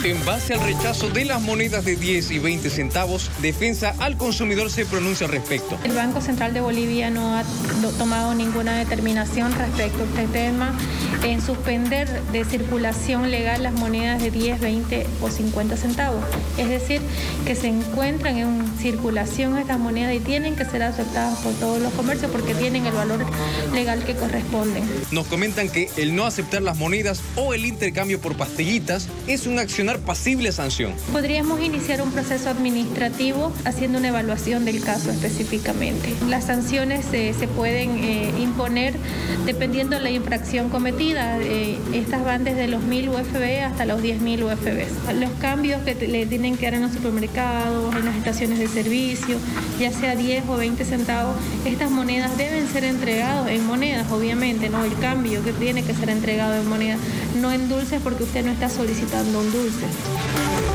En base al rechazo de las monedas de 10 y 20 centavos, Defensa al Consumidor se pronuncia al respecto. El Banco Central de Bolivia no ha tomado ninguna determinación respecto a este tema en suspender de circulación legal las monedas de 10, 20 o 50 centavos. Es decir, que se encuentran en circulación estas monedas y tienen que ser aceptadas por todos los comercios porque tienen el valor legal que corresponde. Nos comentan que el no aceptar las monedas o el intercambio por pastillitas es un accionar pasible a sanción. Podríamos iniciar un proceso administrativo haciendo una evaluación del caso específicamente. Las sanciones se pueden imponer dependiendo de la infracción cometida. Estas van desde los 1.000 UFB hasta los 10.000 UFB. Los cambios que le tienen que dar en los supermercados, en las estaciones de servicio, ya sea 10 o 20 centavos, estas monedas deben ser entregadas en monedas, obviamente, ¿no? El cambio que tiene que ser entregado en monedas, no en dulces porque usted no está solicitando un dulce.